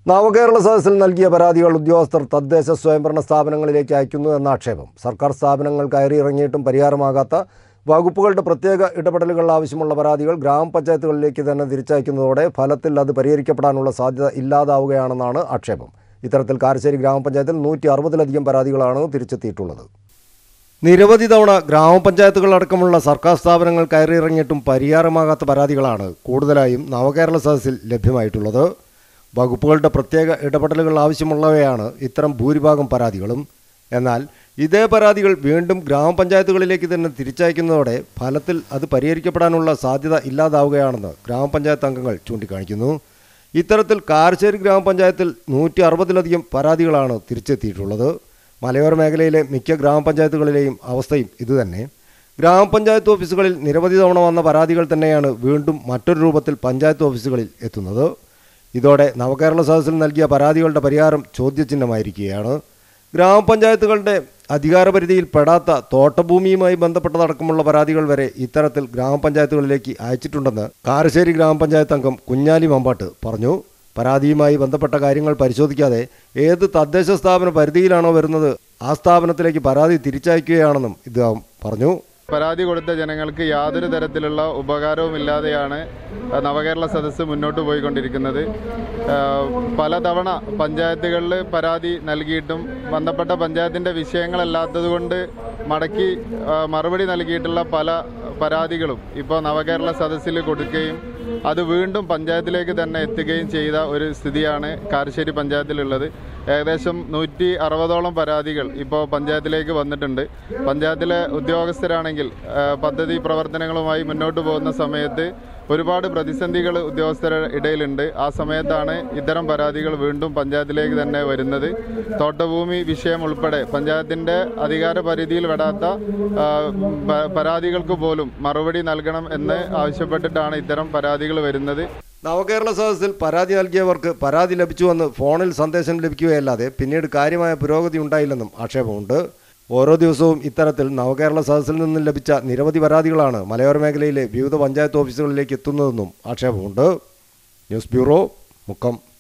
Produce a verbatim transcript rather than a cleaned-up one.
നവകേരള സദസ്സിൽ നൽകിയ പരാതികൾ ഉദ്യോഗസ്ഥർ തദ്ദേശ സ്വയംഭരണ സ്ഥാപനങ്ങളിലേക്ക് അയക്കുന്നു എന്ന ആക്ഷേപം. സർക്കാർ സ്ഥാപനങ്ങൾ കയറിയിറങ്ങിയിട്ടും പരിഹാരമാകാത്ത വകുപ്പുകളുടെ പ്രത്യേക ഇടപെടലുകൾ ആവശ്യമുള്ള പരാതികൾ ഗ്രാമപഞ്ചായത്തുകളിലേക്ക് തന്നെ തിരിച്ചയക്കുന്നതോടെ ഫലത്തിൽ അത് പരിഹരിക്കപ്പെടാനുള്ള സാധ്യത ഇല്ലാതാവുകയാണെന്നാണ് ആക്ഷേപം. ഇത്തരത്തിൽ കാരശ്ശേരി ഗ്രാമപഞ്ചായത്തിൽ നൂറ്റി അറുപതിലധികം പരാതികളാണ് തിരിച്ചെത്തിയിട്ടുള്ളത്. നിരവധി തവണ ഗ്രാമപഞ്ചായത്തുകളടക്കമുള്ള സർക്കാർ സ്ഥാപനങ്ങൾ കയറിയിറങ്ങിയിട്ടും പരിഹാരമാകാത്ത പരാതികളാണ് കൂടുതലായും നവകേരള സദസ്സിൽ ലഭ്യമായിട്ടുള്ളത്. വകുപ്പുകളുടെ പ്രത്യേക ഇടപെടലുകൾ ആവശ്യമുള്ളവയാണ് ഇത്തരം ഭൂരിഭാഗം പരാതികളും. എന്നാൽ ഇതേ പരാതികൾ വീണ്ടും ഗ്രാമപഞ്ചായത്തുകളിലേക്ക് തന്നെ തിരിച്ചയക്കുന്നതോടെ ഫലത്തിൽ അത് പരിഹരിക്കപ്പെടാനുള്ള സാധ്യത ഇല്ലാതാവുകയാണെന്ന് ഗ്രാമപഞ്ചായത്ത് അംഗങ്ങൾ ചൂണ്ടിക്കാണിക്കുന്നു. ഇത്തരത്തിൽ കാരശ്ശേരി ഗ്രാമപഞ്ചായത്തിൽ നൂറ്റി അറുപതിലധികം പരാതികളാണ് തിരിച്ചെത്തിയിട്ടുള്ളത്. മലയോര മേഖലയിലെ മിക്ക ഗ്രാമപഞ്ചായത്തുകളിലെയും അവസ്ഥയും ഇതുതന്നെ. ഗ്രാമപഞ്ചായത്ത് ഓഫീസുകളിൽ നിരവധി തവണ വന്ന പരാതികൾ തന്നെയാണ് വീണ്ടും മറ്റൊരു രൂപത്തിൽ പഞ്ചായത്ത് ഓഫീസുകളിൽ എത്തുന്നത്. ഇതോടെ നവകേരള സദസ്സിൽ നൽകിയ പരാതികളുടെ പരിഹാരം ചോദ്യചിഹ്നമായിരിക്കുകയാണ്. ഗ്രാമപഞ്ചായത്തുകളുടെ അധികാരപരിധിയിൽ പെടാത്ത തോട്ടഭൂമിയുമായി ബന്ധപ്പെട്ടതടക്കമുള്ള പരാതികൾ വരെ ഇത്തരത്തിൽ ഗ്രാമപഞ്ചായത്തുകളിലേക്ക് അയച്ചിട്ടുണ്ടെന്ന് കാരശ്ശേരി ഗ്രാമപഞ്ചായത്ത് അംഗം കുഞ്ഞാലി മമ്പാട്ട് പറഞ്ഞു. പരാതിയുമായി ബന്ധപ്പെട്ട കാര്യങ്ങൾ പരിശോധിക്കാതെ ഏത് തദ്ദേശ സ്ഥാപന പരിധിയിലാണോ വരുന്നത് ആ സ്ഥാപനത്തിലേക്ക് പരാതി തിരിച്ചയക്കുകയാണെന്നും ഇദ്ദേഹം പറഞ്ഞു. പരാതി കൊടുത്ത ജനങ്ങൾക്ക് യാതൊരു തരത്തിലുള്ള ഉപകാരവുമില്ലാതെയാണ് നവകേരള സദസ്സ് മുന്നോട്ട് പോയിക്കൊണ്ടിരിക്കുന്നത്. പലതവണ പഞ്ചായത്തുകളിൽ പരാതി നൽകിയിട്ടും ബന്ധപ്പെട്ട പഞ്ചായത്തിൻ്റെ വിഷയങ്ങളല്ലാത്തതുകൊണ്ട് മടക്കി മറുപടി നൽകിയിട്ടുള്ള പല പരാതികളും ഇപ്പോൾ നവകേരള സദസ്സിൽ കൊടുക്കുകയും അത് വീണ്ടും പഞ്ചായത്തിലേക്ക് തന്നെ എത്തുകയും ചെയ്ത ഒരു സ്ഥിതിയാണ് കാരശ്ശേരി പഞ്ചായത്തിലുള്ളത്. ഏകദേശം നൂറ്റി അറുപതോളം പരാതികൾ ഇപ്പോൾ പഞ്ചായത്തിലേക്ക് വന്നിട്ടുണ്ട്. പഞ്ചായത്തിലെ ഉദ്യോഗസ്ഥരാണെങ്കിൽ പദ്ധതി പ്രവർത്തനങ്ങളുമായി മുന്നോട്ട് പോകുന്ന സമയത്ത് ഒരുപാട് പ്രതിസന്ധികൾ ഉദ്യോഗസ്ഥരുടെ ഇടയിലുണ്ട്. ആ സമയത്താണ് ഇത്തരം പരാതികൾ വീണ്ടും പഞ്ചായത്തിലേക്ക് തന്നെ വരുന്നത്. തോട്ടഭൂമി വിഷയം ഉൾപ്പെടെ പഞ്ചായത്തിൻ്റെ അധികാര പരിധിയിൽ പെടാത്ത പരാതികൾക്ക് പോലും മറുപടി നൽകണം എന്ന് ആവശ്യപ്പെട്ടിട്ടാണ് ഇത്തരം പരാതികൾ വരുന്നത്. നവകേരള സദസ്സിൽ പരാതി നൽകിയവർക്ക് പരാതി ലഭിച്ചുവെന്ന് ഫോണിൽ സന്ദേശം ലഭിക്കുകയല്ലാതെ പിന്നീട് കാര്യമായ പുരോഗതി ഉണ്ടായില്ലെന്നും ആക്ഷേപമുണ്ട്. ഓരോ ദിവസവും ഇത്തരത്തിൽ നവകേരള സദസ്സിൽ നിന്നും ലഭിച്ച നിരവധി പരാതികളാണ് മലയോര മേഖലയിലെ വിവിധ പഞ്ചായത്ത് ഓഫീസുകളിലേക്ക് എത്തുന്നതെന്നും ആക്ഷേപമുണ്ട്. News bureau, Mukkam.